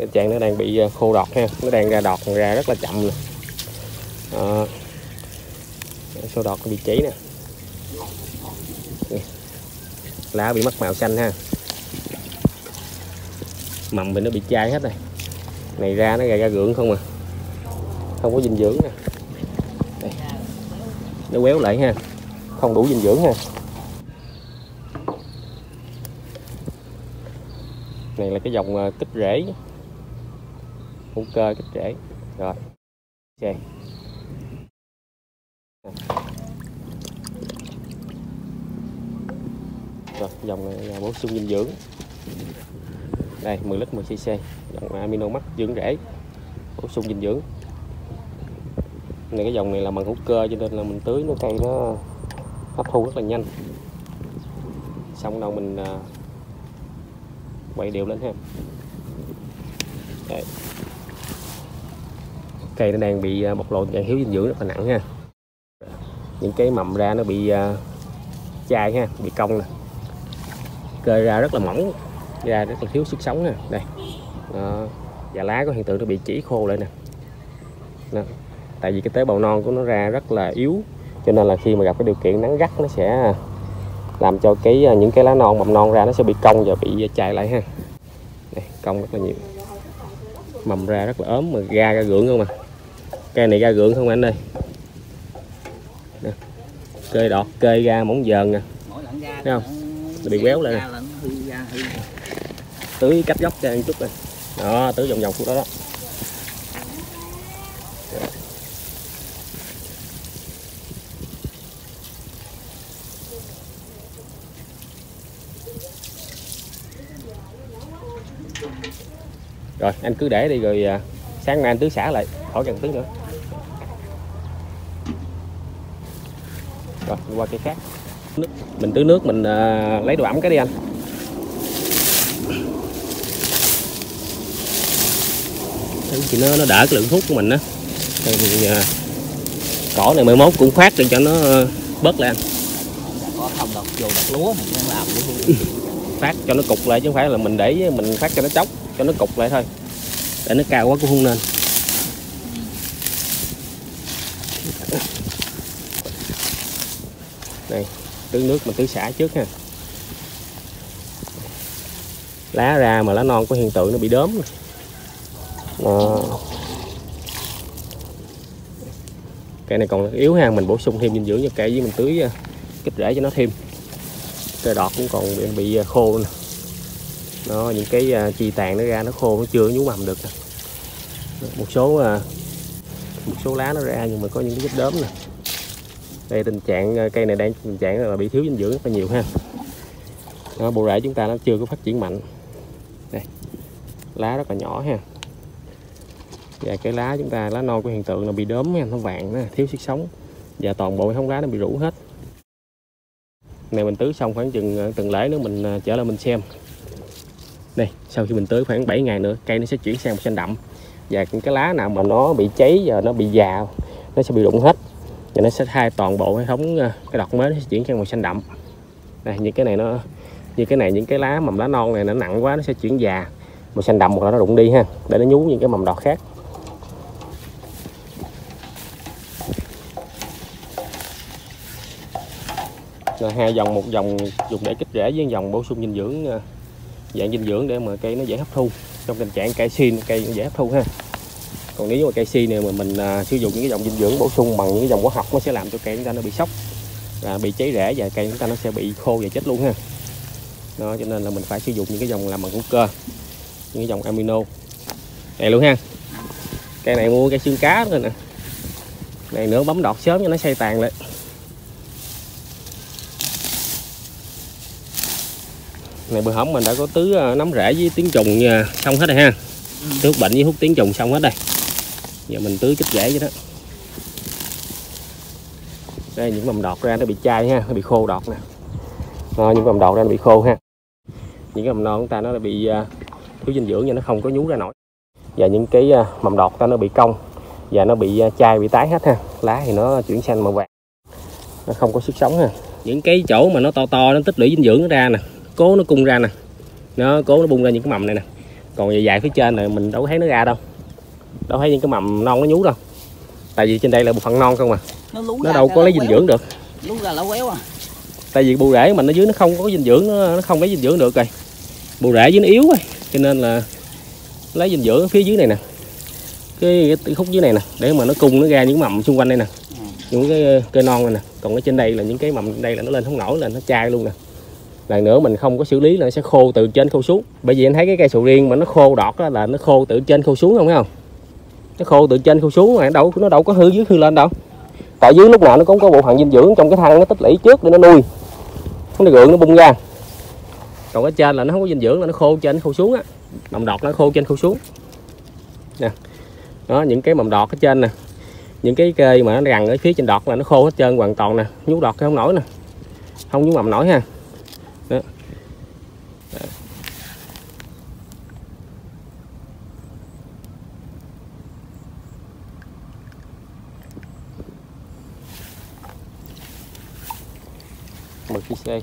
Tình trạng nó đang bị khô đọt ha, nó đang ra đọt ra rất là chậm nè. Số đọt nó bị cháy nè. Lá bị mất màu xanh ha. Mầm thì nó bị chai hết rồi. Này ra nó ra gượng không à. Không có dinh dưỡng nè. Đây. Nó quéo lại ha. Không đủ dinh dưỡng ha. Này là cái dòng kích rễ. Hữu cơ kích rễ. Rồi. Ok. Rồi, dòng này là bổ sung dinh dưỡng. Đây 10 lít 10cc, dòng Amino Max dưỡng rễ, bổ sung dinh dưỡng. Này cái dòng này là bằng hữu cơ cho nên là mình tưới nó cây nó hấp thu rất là nhanh. Xong đâu mình quậy đều lên ha. Đây. Cây nó đang bị bộc lộ trạng thiếu dinh dưỡng rất là nặng ha. Những cái mầm ra nó bị chai ha, bị cong nè. Cây ra rất là mỏng, ra rất là thiếu sức sống nè. Đây. Đó. Và lá có hiện tượng nó bị chỉ khô lại nè. Đó. Tại vì cái tế bào non của nó ra rất là yếu, cho nên là khi mà gặp cái điều kiện nắng gắt nó sẽ làm cho những cái lá non mầm non ra nó sẽ bị cong và bị chai lại ha. Đây, cong rất là nhiều. Mầm ra rất là ốm mà ra gượng không à. Cây này ra gượng không anh ơi. Nè. Cây đọt, cây ra mỏng dờn nè. Thấy không? Nó bị quéo lại nè. Tưới cách góc cho một chút nè. Đó, tưới vòng vòng phút đó đó. Rồi anh cứ để đi rồi sáng mai anh tưới xả lại, khỏi cần tưới nữa. Rồi qua cây khác. Mình tưới nước mình lấy độ ẩm cái đi anh. Thì nó đỡ cái lượng thuốc của mình á. Cỏ này 11 cũng phát để cho nó bớt lại anh. Có không đâu, vô đợt lúa mình đang làm phát cho nó cục lại chứ không phải là mình để mình phát cho nó chóc, cho nó cục lại thôi. Để nó cao quá cũng không nên. Đây, tưới nước mình tưới xả trước ha. Lá ra mà lá non có hiện tượng nó bị đốm. Cây này còn yếu ha, mình bổ sung thêm dinh dưỡng cho cây với mình tưới kích rễ cho nó thêm. Cây đọt cũng còn bị khô nè. Nó những cái chi tàn nó ra nó khô, nó chưa nhú mầm được. Một số lá nó ra nhưng mà có những cái vết đốm nè. Đây tình trạng cây này đang tình trạng là bị thiếu dinh dưỡng rất là nhiều ha. Đó, bộ rễ chúng ta nó chưa có phát triển mạnh. Đây. Lá rất là nhỏ ha. Và cái lá chúng ta, lá non của hiện tượng là bị đốm ha, nó vàng, nó thiếu sức sống. Và toàn bộ hông lá nó bị rũ hết. Này mình tưới xong khoảng chừng tuần lễ nữa mình trở lại mình xem. Đây, sau khi mình tưới khoảng 7 ngày nữa cây nó sẽ chuyển sang màu xanh đậm. Và cái lá nào mà nó bị cháy và nó bị già nó sẽ bị rụng hết. Và nó sẽ thay toàn bộ hệ thống cái đọt mới nó sẽ chuyển sang màu xanh đậm. Đây, những cái này nó như cái này, những cái lá mầm lá non này nó nặng quá nó sẽ chuyển già màu xanh đậm hoặc là nó rụng đi ha, để nó nhú những cái mầm đọt khác. Rồi, hai dòng, một dòng dùng để kích rễ với dòng bổ sung dinh dưỡng dạng dinh dưỡng để mà cây nó dễ hấp thu. Trong tình trạng canxi cây nó dễ hấp thu ha. Còn nếu mà canxi này mà mình sử dụng những cái dòng dinh dưỡng bổ sung bằng những cái dòng hóa học, nó sẽ làm cho cây chúng ta nó bị sốc, bị cháy rễ và cây chúng ta nó sẽ bị khô và chết luôn ha. Đó, cho nên là mình phải sử dụng những cái dòng làm bằng hữu cơ, những cái dòng amino này luôn ha. Cây này mua cây xương cá rồi nè. Này nữa bấm đọt sớm cho nó xây tàn lại. Này bữa hổm mình đã có tưới nấm rễ với tiếng trùng xong hết rồi ha. Tưới bệnh với hút tiếng trùng xong hết đây. Giờ mình tưới kích rễ vậy đó. Đây những mầm đọt ra nó bị chai ha, nó bị khô đọt nè. Những mầm đọt ra nó bị khô ha. Những cái mầm non của ta nó bị thiếu dinh dưỡng và nó không có nhú ra nổi. Và những cái mầm đọt ta nó bị cong và nó bị chai, bị tái hết ha. Lá thì nó chuyển sang màu vàng, nó không có sức sống ha. Những cái chỗ mà nó to to nó tích lũy dinh dưỡng nó ra nè, cố nó cung ra nè, nó cố nó bung ra những cái mầm này nè. Còn dài dài phía trên này mình đâu có thấy nó ra đâu, đâu thấy những cái mầm non nó nhú đâu, tại vì trên đây là bộ phận non không à, nó đâu có lấy dinh dưỡng được. Lú ra là quéo à. Tại vì bộ rễ mình ở dưới nó không có dinh dưỡng, nó không lấy dinh dưỡng được rồi, bộ rễ dưới nó yếu rồi, cho nên là lấy dinh dưỡng ở phía dưới này nè, cái khúc dưới này nè, để mà nó cung nó ra những mầm xung quanh đây nè, những cái cây non này nè. Còn ở trên đây là những cái mầm đây là nó lên không nổi, là nó chai luôn nè. Lần nữa mình không có xử lý là nó sẽ khô từ trên khô xuống. Bởi vì anh thấy cái cây sầu riêng mà nó khô đọt đó là nó khô từ trên khô xuống, không thấy không? Nó khô từ trên khô xuống mà nó đâu có hư dưới hư lên đâu. Tại dưới lúc nào nó cũng có bộ phận dinh dưỡng trong cái thân nó tích lũy trước để nó nuôi, nó gượng nó bung ra. Còn ở trên là nó không có dinh dưỡng, là nó khô trên khô xuống á, mầm đọt nó khô trên khô xuống nè. Đó, những cái mầm đọt ở trên nè, những cái cây mà nó gằn ở phía trên đọt là nó khô hết trơn hoàn toàn nè, nhú đọt không nổi nè, không nhú mầm nổi ha. Đó. Đó. Một chiếc xe.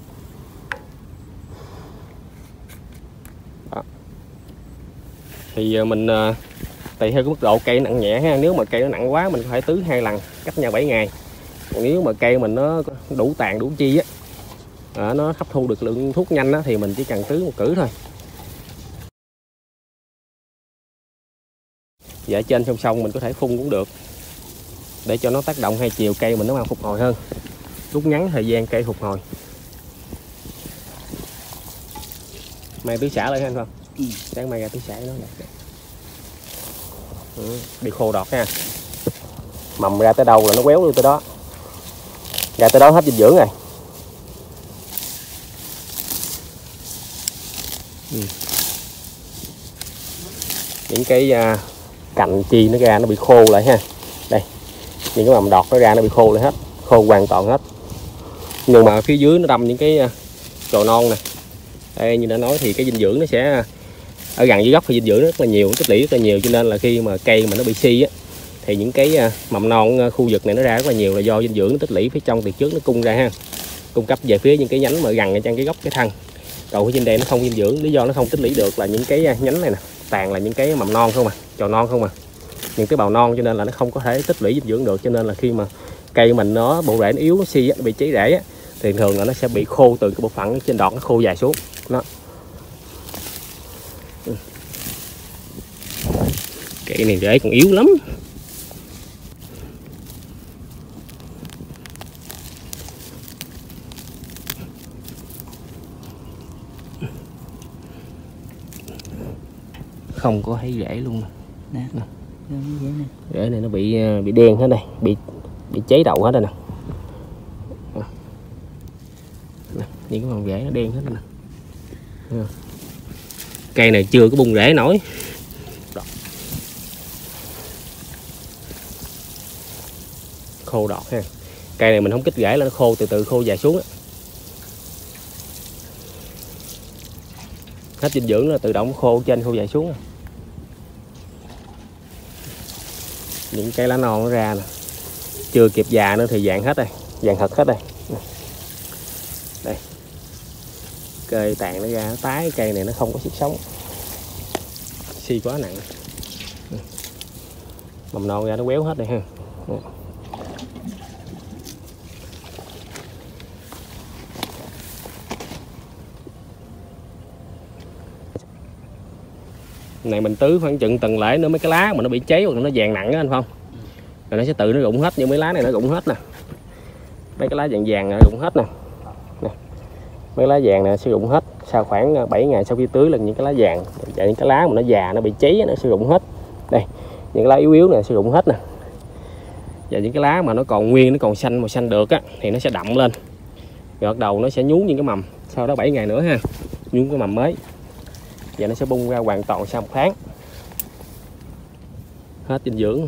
Đó. Thì mình tùy theo cái mức độ cây nặng nhẹ ha. Nếu mà cây nó nặng quá mình có thể tưới 2 lần cách nhau 7 ngày. Còn nếu mà cây mình nó đủ tàn đủ chi á, nó hấp thu được lượng thuốc nhanh á, thì mình chỉ cần tưới một cử thôi. Và ở trên song song mình có thể phun cũng được, để cho nó tác động hai chiều, cây mình nó mau phục hồi hơn, rút ngắn thời gian cây phục hồi. Mai tưới xả lại ha anh không? Sáng mai ra tưới xả nó bị khô đọt ha. Mầm ra tới đâu là nó quéo luôn tới đó, ra tới đó hết dinh dưỡng rồi. Những cái cành chi nó ra nó bị khô lại ha. Đây, những cái mầm đọt nó ra nó bị khô lại hết, khô hoàn toàn hết. Nhưng mà phía dưới nó đâm những cái chồi non nè. Đây, như đã nói thì cái dinh dưỡng nó sẽ ở gần dưới gốc, thì dinh dưỡng rất là nhiều, tích lũy rất là nhiều, cho nên là khi mà cây mà nó bị suy á, thì những cái mầm non khu vực này nó ra rất là nhiều, là do dinh dưỡng nó tích lũy phía trong từ trước nó cung ra ha, cung cấp về phía những cái nhánh mà gần ở trong cái gốc cái thân. Còn ở trên đây nó không dinh dưỡng, lý do nó không tích lũy được là những cái nhánh này nè, toàn là những cái mầm non không à, chồi non không à, những cái bào non, cho nên là nó không có thể tích lũy dinh dưỡng được. Cho nên là khi mà cây mình nó bộ rễ nó yếu, nó suy á, nó bị cháy rễ á, thì thường là nó sẽ bị khô từ cái bộ phận trên đọt, nó khô dài xuống đó. Cây này rễ còn yếu lắm. Không có thấy rễ luôn nè. Rễ này nó bị đen hết đây, bị cháy đầu hết đây nè. Những cái mầm rễ nó đen hết đây nè. Cây này chưa có bung rễ nổi. Khô đọt ha. Cây này mình không kích rễ là nó khô từ từ khô dài xuống á. Hết dinh dưỡng là tự động khô trên khô dài xuống à. Những cái lá non nó ra nè, chưa kịp già nữa thì vàng hết đây, vàng thật hết đây. Đây, cây tàn nó ra, nó tái, cây này nó không có sức sống, suy quá nặng. Mầm non ra nó quéo hết đây ha. Này mình tưới khoảng chừng tuần lễ nữa mấy cái lá mà nó bị cháy hoặc nó vàng nặng á anh Phong, rồi nó sẽ tự nó rụng hết. Như mấy lá này nó rụng hết nè, mấy cái lá vàng vàng này rụng hết nè. Mấy lá vàng này sẽ rụng hết sau khoảng 7 ngày sau khi tưới là những cái lá vàng. Và những cái lá mà nó già nó bị cháy nó sẽ rụng hết. Đây, những cái lá yếu yếu này sẽ rụng hết nè. Và những cái lá mà nó còn nguyên, nó còn xanh màu xanh được á, thì nó sẽ đậm lên, rồi bắt đầu nó sẽ nhú những cái mầm. Sau đó 7 ngày nữa ha, nhú cái mầm mới, và nó sẽ bung ra hoàn toàn sau 1 tháng. Hết dinh dưỡng.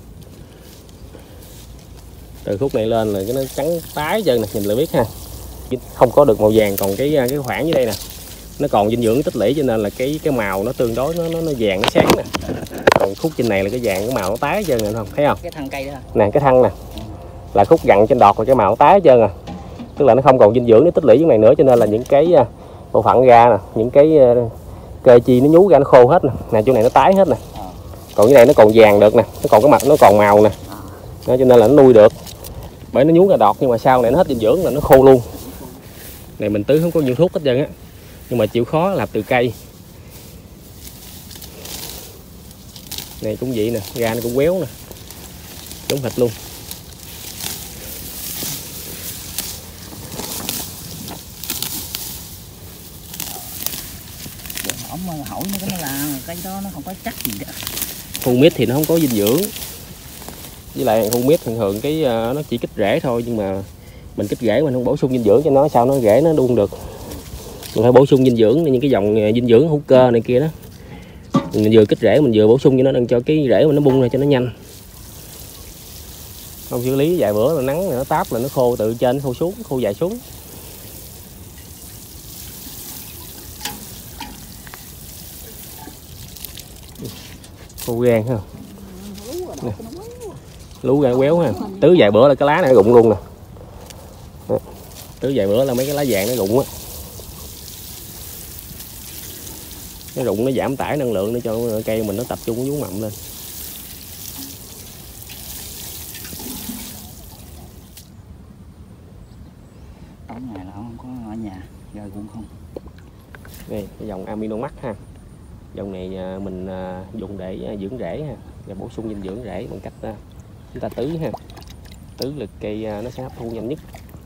Từ khúc này lên là cái nó trắng tái chân nè, nhìn là biết ha. Không có được màu vàng, còn cái khoảng dưới đây nè, nó còn dinh dưỡng tích lũy, cho nên là cái màu nó tương đối nó vàng, nó sáng nè. Còn khúc trên này là cái vàng, cái màu nó tái chân nè, không thấy không? Cái thân cây đó nè, cái thân nè là khúc gặn trên đọt, là cái màu nó tái chân à, tức là nó không còn dinh dưỡng để tích lũy dưới này nữa, cho nên là những cái bộ phận ra nè, những cái Cây chi nó nhú ra nó khô hết nè, nè chỗ này nó tái hết nè. Còn cái này nó còn vàng được nè, nó còn cái mặt nó còn màu nè. Đó, cho nên là nó nuôi được. Bởi nó nhú ra đọt nhưng mà sau này nó hết dinh dưỡng là nó khô luôn. Này mình tưới không có nhiều thuốc hết trơn á. Nhưng mà chịu khó làm từ cây. Này cũng vậy nè, ra nó cũng quéo nè. Giống thịt luôn. Ông hỏi nó là cái đó nó không có chắc gì đó. Humic thì nó không có dinh dưỡng. Với lại humic thường thường cái nó chỉ kích rễ thôi, nhưng mà mình kích rễ mình không bổ sung dinh dưỡng cho nó sao nó rễ nó đun được. Mình phải bổ sung dinh dưỡng những cái dòng dinh dưỡng hữu cơ này kia đó. Mình vừa kích rễ mình vừa bổ sung cho nó, đừng cho cái rễ mình nó bung ra cho nó nhanh. Không xử lý vài bữa là nắng nó táp là nó khô từ trên khô xuống, khô dài xuống. Khô gan ha. Lú gan quéo ha. Tứ vài bữa là cái lá này nó rụng luôn nè. Tứ vài bữa là mấy cái lá vàng nó rụng á. Nó rụng nó giảm tải năng lượng để cho cây mình nó tập trung vú mầm lên. Tối ngày là không có ở nhà, rồi cũng không. Đây, cái dòng Aminomax ha. Dòng này mình dùng để dưỡng rễ ha, và bổ sung dinh dưỡng rễ bằng cách chúng ta tưới ha. Tưới lực cây nó sẽ hấp thu nhanh nhất.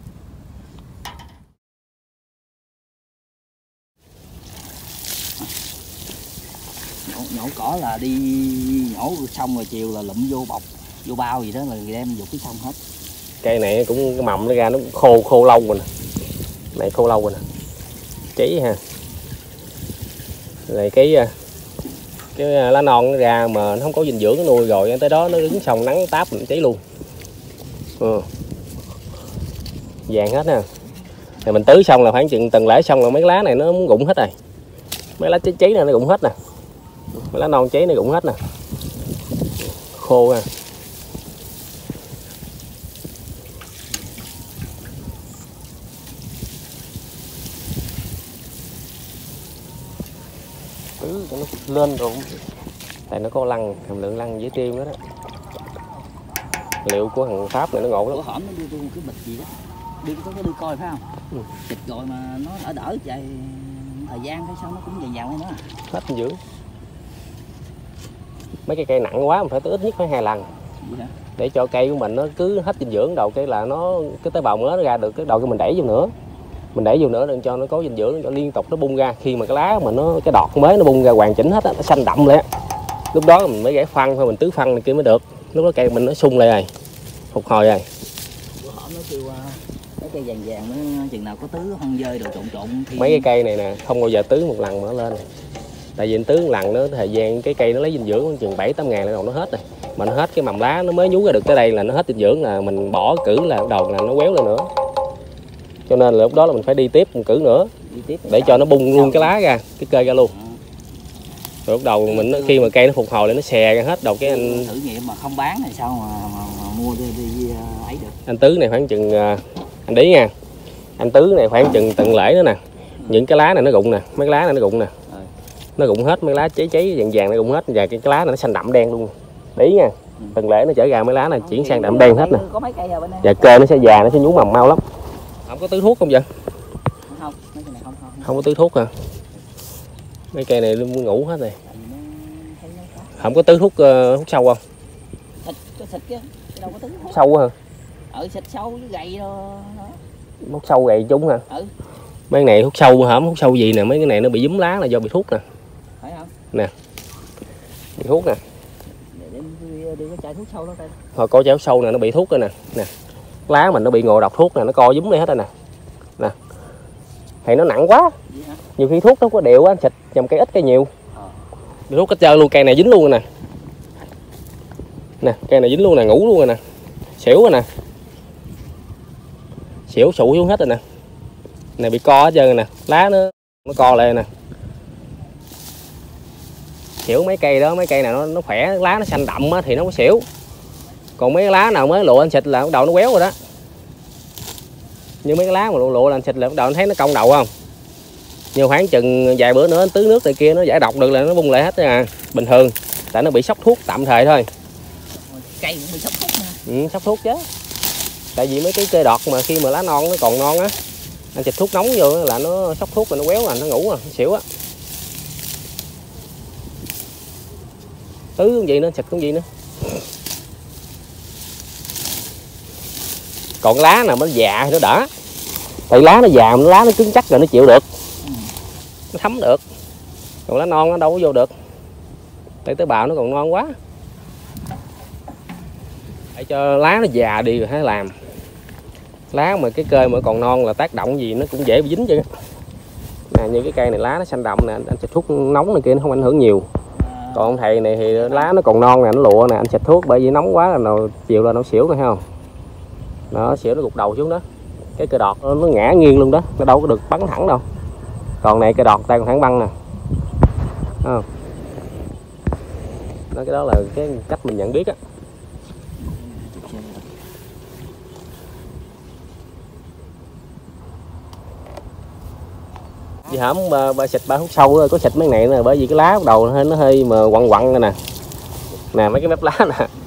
Nhổ cỏ là đi nhổ xong rồi chiều là lụm vô bọc, vô bao gì đó là đem dục cái xong hết. Cây này cũng cái mầm nó ra nó khô lâu rồi nè. Này khô lâu rồi nè. Cháy ha. Này cái lá non nó ra mà nó không có dinh dưỡng nó nuôi rồi tới đó nó đứng xong nắng táp mình cháy luôn. Vàng hết nè. Rồi mình tưới xong là khoảng chừng tuần lễ xong là mấy cái lá này nó muốn rụng hết rồi. Mấy lá cháy này nó rụng hết nè. Mấy lá non cháy nó rụng hết nè. Khô ha. Tưới cho nó lên rồi. Tại nó có lăng, hàm lượng lăng dễ tiêu nữa đó. Liệu của thằng Pháp này nó ngộ lắm. Bữa hổm nó đưa tôi một cái bịch gì đó. Có đưa coi phải không? Bịch rồi mà nó đỡ chạy thời gian cái sau nó cũng dày nữa. Hết dinh dưỡng. Mấy cái cây nặng quá mình phải tưới ít nhất phải 2 lần. Để cho cây của mình nó cứ hết dinh dưỡng đầu cái là nó cái tế bào mới nó ra được, cái đầu cái mình đẩy vô nữa. Mình đẩy vô nữa để cho nó có dinh dưỡng, cho liên tục nó bung ra. Khi mà cái lá mà nó cái đọt mới nó bung ra hoàn chỉnh hết á, nó xanh đậm lại. Lúc đó mình mới rải phân thôi, mình tưới phân này kia mới được. Lúc đó cây mình nó sung lại rồi. Phục hồi rồi. Bữa hổm nó kêu cái cây vàng vàng nó chừng nào có tưới phân dơi đồ trộn thì... Mấy cái cây này nè không bao giờ tưới một lần mà nó lên. Tại vì tưới một lần nữa thời gian cái cây nó lấy dinh dưỡng chừng 7-8 ngày là đầu nó hết rồi. Mà nó hết cái mầm lá nó mới nhú ra được tới đây là nó hết dinh dưỡng, là mình bỏ cử là đầu là nó quéo lên nữa. Cho nên là lúc đó là mình phải đi tiếp một cử nữa để cho nó bung luôn cái lá ra, cái cây ra luôn. Rồi lúc đầu mình khi mà cây nó phục hồi lại nó xè ra hết đầu cái anh thử nghiệm mà không bán thì sao mà mua đi ấy được. Anh tứ này khoảng chừng anh để nha. Anh tứ này khoảng chừng tuần lễ nữa nè. Những cái lá này nó rụng nè, mấy cái lá này nó rụng nè. Nó rụng hết, mấy lá cháy vàng vàng nó rụng hết, và cái lá này nó xanh đậm đen luôn. Để ý nha. Tuần lễ nó trở ra mấy lá này chuyển sang đậm đen hết nè. Có mấy cây ở bên đây. Và cây nó sẽ già, nó sẽ nhú mầm mau lắm. Không có tưới thuốc không vậy? Không, mấy cây này không. Không có tưới thuốc hả? Mấy cây này luôn ngủ hết rồi. Không có tưới thuốc hút sâu không? Xịt chứ, đâu có tưới thuốc. Sâu hả? Xịt sâu với gậy đó. Hút sâu gậy chúng hả? Mấy cái này hút sâu hả? Hút sâu gì nè, mấy cái này nó bị giúm lá là do bị thuốc nè. Phải không? Nè. Bị thuốc nè. Để đưa cái chai thuốc sâu đó coi. Thôi coi chai thuốc sâu nè, nó bị thuốc rồi nè. Nè. Lá mình nó bị ngộ độc thuốc nè, nó co giúm đây hết rồi nè. Nè. Thì nó nặng quá. Nhiều khi thuốc nó có đều á, xịt nhầm cây ít cây nhiều. Bị thuốc hết trơn luôn, cây này dính luôn rồi nè. Nè, cây này dính luôn nè, ngủ luôn rồi nè. Xỉu rồi nè. Xỉu sụ xuống hết rồi nè. Này bị co hết trơn rồi nè, lá nó co lại nè. Xỉu mấy cây đó, mấy cây nào nó khỏe, lá nó xanh đậm á thì nó có xỉu. Còn mấy cái lá nào mới lụa anh xịt là bắt đầu nó quéo rồi đó. Như mấy cái lá mà lụa là anh xịt là bắt đầu anh thấy nó cong đầu không? nhưng khoảng chừng vài bữa nữa tưới nước này kia nó giải độc được là nó bung lại hết à, bình thường, tại nó bị sốc thuốc tạm thời thôi. Cây cũng bị sốc thuốc nè. Ừ, sốc thuốc chứ, tại vì mấy cái cây đọt mà khi mà lá non nó còn non á, anh xịt thuốc nóng vô là nó sốc thuốc là nó quéo, là nó ngủ nó xỉu á. Tứ cũng vậy nữa, xịt cũng vậy nữa. Còn lá nào nó già thì nó đỡ, tại lá nó già, lá nó cứng chắc rồi nó chịu được, nó thấm được. Còn lá non nó đâu có vô được, tại tế bào nó còn non quá. Để cho lá nó già đi rồi hãy làm. Lá mà cái cây mà còn non là tác động gì nó cũng dễ bị dính chứ. Nè, như cái cây này lá nó xanh đậm nè, anh xịt thuốc nóng này kia nó không ảnh hưởng nhiều. Còn thầy này thì lá nó còn non nè, nó lụa nè, anh xịt thuốc bởi vì nóng quá là nào chiều là nó xỉu rồi, thấy không? Nó xỉu, nó gục đầu xuống đó. Cái cây đọt nó ngã nghiêng luôn đó, nó đâu có được bắn thẳng đâu. Còn này cây đọt tay còn thẳng băng nè, thấy không? Đó, cái đó là cái cách mình nhận biết á. Vì hổm ba xịt 3 phút sau có xịt mấy này nè, bởi vì cái lá bắt đầu nó hơi mà quặn quặn nè. Nè mấy cái mép lá nè,